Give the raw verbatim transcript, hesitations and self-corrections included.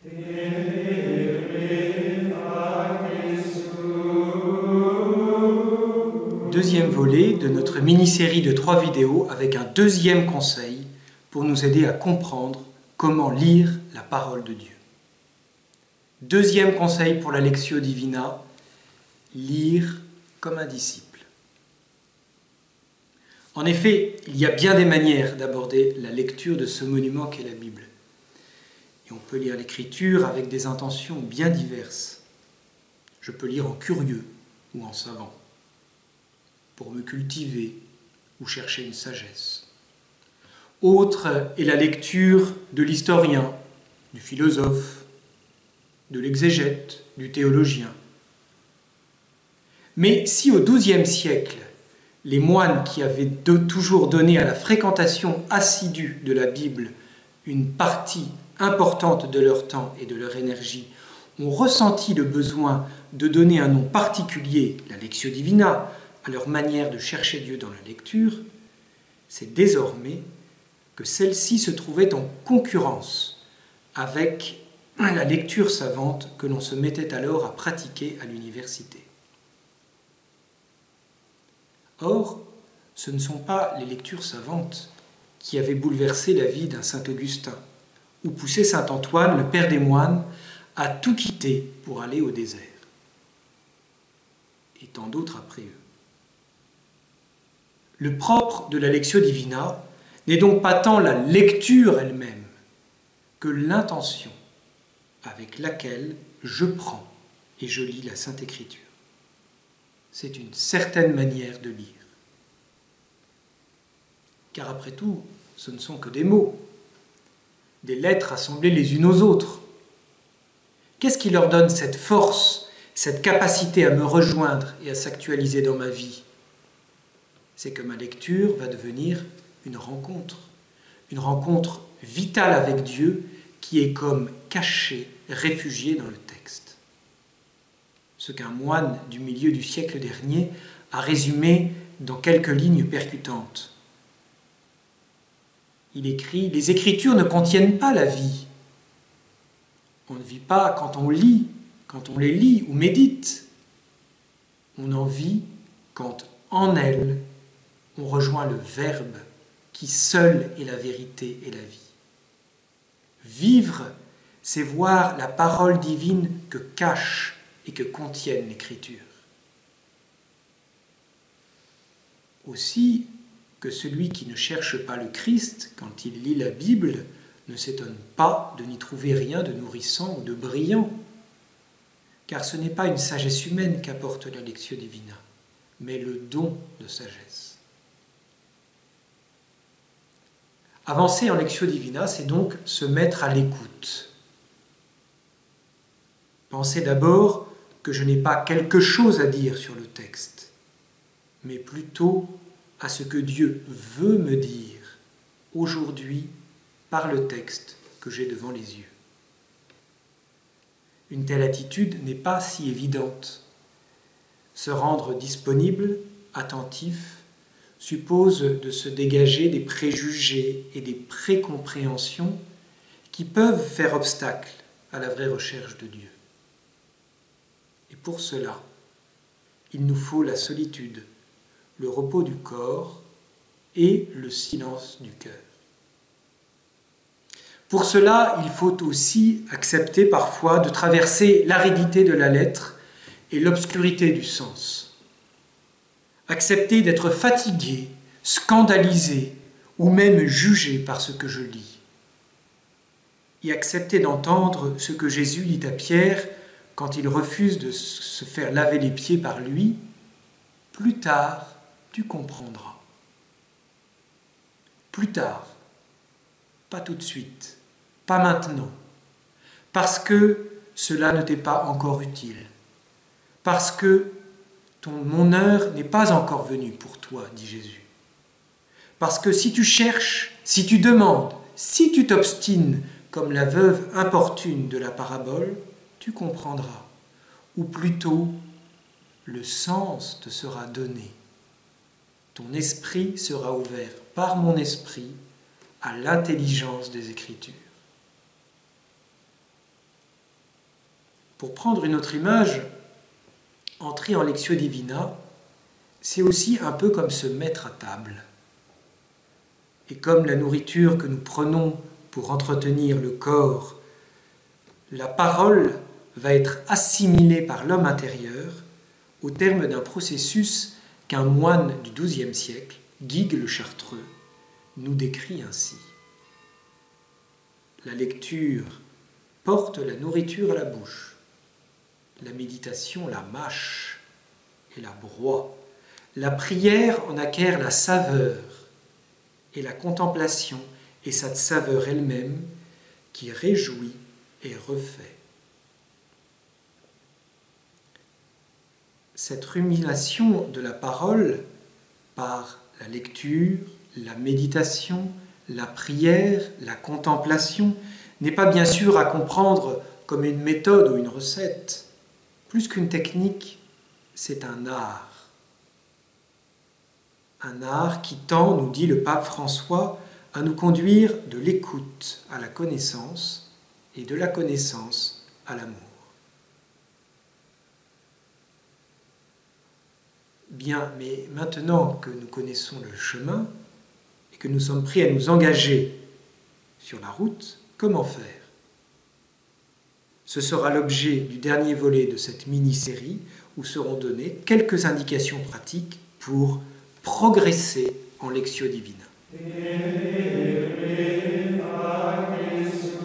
Deuxième volet de notre mini-série de trois vidéos avec un deuxième conseil pour nous aider à comprendre comment lire la parole de Dieu. Deuxième conseil pour la Lectio Divina, lire comme un disciple. En effet, il y a bien des manières d'aborder la lecture de ce monument qu'est la Bible. Et on peut lire l'Écriture avec des intentions bien diverses. Je peux lire en curieux ou en savant, pour me cultiver ou chercher une sagesse. Autre est la lecture de l'historien, du philosophe, de l'exégète, du théologien. Mais si au douzième siècle, les moines qui avaient de, toujours donné à la fréquentation assidue de la Bible une partie importante de leur temps et de leur énergie ont ressenti le besoin de donner un nom particulier, la Lectio Divina, à leur manière de chercher Dieu dans la lecture, c'est désormais que celle-ci se trouvait en concurrence avec la lecture savante que l'on se mettait alors à pratiquer à l'université. Or, ce ne sont pas les lectures savantes qui avaient bouleversé la vie d'un saint Augustin ou poussé saint Antoine, le père des moines, à tout quitter pour aller au désert. Et tant d'autres après eux. Le propre de la Lectio Divina n'est donc pas tant la lecture elle-même que l'intention avec laquelle je prends et je lis la Sainte Écriture. C'est une certaine manière de lire. Car après tout, ce ne sont que des mots, des lettres assemblées les unes aux autres. Qu'est-ce qui leur donne cette force, cette capacité à me rejoindre et à s'actualiser dans ma vie ? C'est que ma lecture va devenir une rencontre, une rencontre vitale avec Dieu qui est comme cachée, réfugiée dans le texte. Ce qu'un moine du milieu du siècle dernier a résumé dans quelques lignes percutantes. Il écrit « Les Écritures ne contiennent pas la vie. On ne vit pas quand on lit, quand on les lit ou médite. On en vit quand en elles on rejoint le Verbe qui seul est la vérité et la vie. Vivre, c'est voir la parole divine que cache et que contiennent l'Écriture. Aussi que celui qui ne cherche pas le Christ, quand il lit la Bible, ne s'étonne pas de n'y trouver rien de nourrissant ou de brillant, car ce n'est pas une sagesse humaine qu'apporte la Lectio Divina, mais le don de sagesse. Avancer en Lectio Divina, c'est donc se mettre à l'écoute. Pensez d'abord que je n'ai pas quelque chose à dire sur le texte, mais plutôt à ce que Dieu veut me dire aujourd'hui par le texte que j'ai devant les yeux. Une telle attitude n'est pas si évidente. Se rendre disponible, attentif, suppose de se dégager des préjugés et des précompréhensions qui peuvent faire obstacle à la vraie recherche de Dieu. Et pour cela, il nous faut la solitude, le repos du corps et le silence du cœur. Pour cela, il faut aussi accepter parfois de traverser l'aridité de la lettre et l'obscurité du sens. Accepter d'être fatigué, scandalisé ou même jugé par ce que je lis. Et accepter d'entendre ce que Jésus dit à Pierre quand il refuse de se faire laver les pieds par lui. Plus tard, tu comprendras. Plus tard, pas tout de suite, pas maintenant, parce que cela ne t'est pas encore utile, parce que ton, mon heure n'est pas encore venue pour toi, dit Jésus. Parce que si tu cherches, si tu demandes, si tu t'obstines comme la veuve importune de la parabole, tu comprendras, ou plutôt le sens te sera donné. Ton esprit sera ouvert par mon esprit à l'intelligence des Écritures. Pour prendre une autre image, entrer en Lectio Divina, c'est aussi un peu comme se mettre à table. Et comme la nourriture que nous prenons pour entretenir le corps, la parole va être assimilée par l'homme intérieur au terme d'un processus qu'un moine du douzième siècle, Guigues le Chartreux, nous décrit ainsi. La lecture porte la nourriture à la bouche, la méditation la mâche et la broie, la prière en acquiert la saveur, et la contemplation est cette saveur elle-même qui réjouit et refait. Cette rumination de la parole par la lecture, la méditation, la prière, la contemplation n'est pas bien sûr à comprendre comme une méthode ou une recette. Plus qu'une technique, c'est un art. Un art qui tend, nous dit le pape François, à nous conduire de l'écoute à la connaissance et de la connaissance à l'amour. Bien, mais maintenant que nous connaissons le chemin et que nous sommes prêts à nous engager sur la route, comment faire? Ce sera l'objet du dernier volet de cette mini-série où seront données quelques indications pratiques pour progresser en Lectio Divina.